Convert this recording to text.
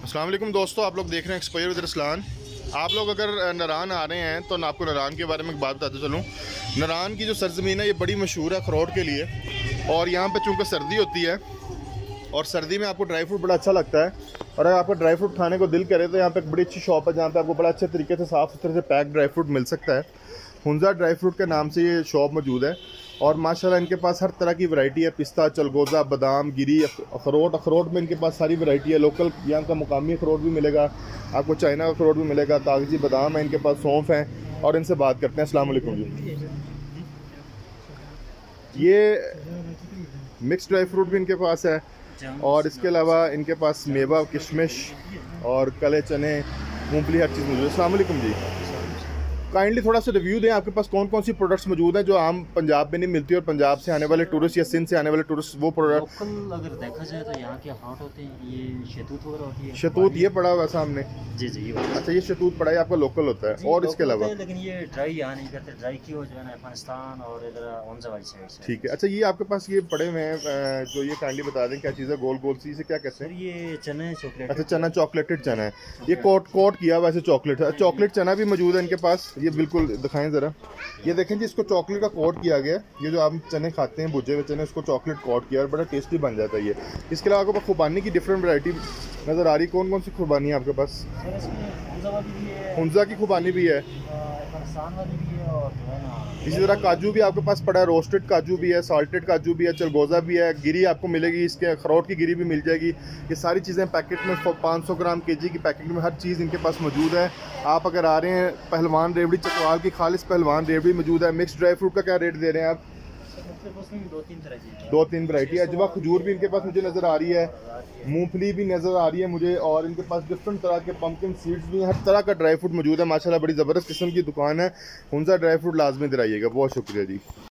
अस्सलाम वालेकुम दोस्तों, आप लोग देख रहे हैं एक्सपायर विद रसलान। आप लोग अगर नारान आ रहे हैं तो आपको नारान के बारे में एक बात बताते चलूँ। नारान की जो सरजमीन है ये बड़ी मशहूर है अखरोट के लिए, और यहाँ पे चूँकि सर्दी होती है और सर्दी में आपको ड्राई फ्रूट बड़ा अच्छा लगता है, और अगर आपको ड्राई फ्रूट खाने को दिल करे तो यहाँ पे एक बड़ी अच्छी शॉप है जहाँ पे आपको बड़ा अच्छे तरीके से साफ़ सुथरे से पैक ड्राई फ्रूट मिल सकता है। हुंजा ड्राई फ्रूट के नाम से ये शॉप मौजूद है, और माशाल्लाह इनके पास हर तरह की वैरायटी है। पिस्ता, चलगोज़ा, बादाम, गिरी, अखरोट में इनके पास सारी वैरायटी है। लोकल यहाँ का मुकामी अखरोट भी मिलेगा आपको, चाइना का अखरोट भी मिलेगा, कागजी बादाम है इनके पास, सौंफ है। और इनसे बात करते हैं। अस्सलाम वालेकुम जी। ये मिक्स ड्राई फ्रूट भी इनके पास है, और इसके अलावा इनके पास मेवा, किशमिश और काले चने, मूंगफली, हर चीज़ मौजूद है। अस्सलाम वालेकुम जी। काइंडली थोड़ा सा रिव्यू दें, आपके पास कौन कौन सी प्रोडक्ट्स मौजूद हैं जो आम पंजाब में नहीं मिलती, और पंजाब से आने वाले टूरिस्ट या सिंध से आने वाले टूरिस्ट वो प्रोडक्ट। लोकल अगर देखा जाए तो यहाँ के हॉट होते हैं, ये शहतूत वगैरह होती है। शहतूत ये पड़ा हुआ है सामने। जी जी, अच्छा, ये शहतूत पड़ा है आपका लोकल होता है। और इसके अलावा लेकिन ये ड्राई यहाँ नहीं करते, ड्राई की हो जो है ना अफगानिस्तान और इधर हुंजा वाली साइड से। ठीक है। अच्छा, ये आपके पास ये पड़े हुए हैं जो ये काइंडली बता दें क्या चीज़ है, गोल गोल सी, से क्या कहते हैं? ये चना है, चॉकलेट। अच्छा, चना, चॉकलेटेड चना है ये, कोट किया वैसे चॉकलेट है। चॉकलेट चना भी मौजूद है इनके पास। ये बिल्कुल दिखाएं ज़रा, ये देखें जी, इसको चॉकलेट का कोट किया गया। ये जो आप चने खाते हैं भुजे हुए चने, उसको चॉकलेट कोट किया और बड़ा टेस्टी बन जाता है ये। इसके अलावा आपके पास खुबानी की डिफरेंट वैरायटी नज़र आ रही। कौन कौन सी खुबानी है आपके पास? हुंजा की खुबानी भी है, इसी तरह काजू भी आपके पास पड़ा है। रोस्टेड काजू भी है, साल्टेड काजू भी है, चलगोज़ा भी है, गिरी आपको मिलेगी, इसके अखरोट की गिरी भी मिल जाएगी। ये सारी चीज़ें पैकेट में 500 ग्राम केजी की पैकेट में हर चीज़ इनके पास मौजूद है। आप अगर आ रहे हैं, पहलवान रेवड़ी चकवाल की खालिस पहलवान रेवड़ी मौजूद है। मिक्स ड्राई फ्रूट का क्या रेट दे रहे हैं आप? दो तीन वैरायटी है। अजवा खजूर भी इनके पास मुझे नज़र आ रही है, मूंगफली भी नज़र आ रही है मुझे, और इनके पास डिफरेंट तरह के पंपकिन सीड्स भी हैं। हर तरह का ड्राई फ्रूट मौजूद है। माशाल्लाह बड़ी ज़बरदस्त किस्म की दुकान है। हुंजा ड्राई फ्रूट लाजमी दिलाइएगा। बहुत शुक्रिया जी।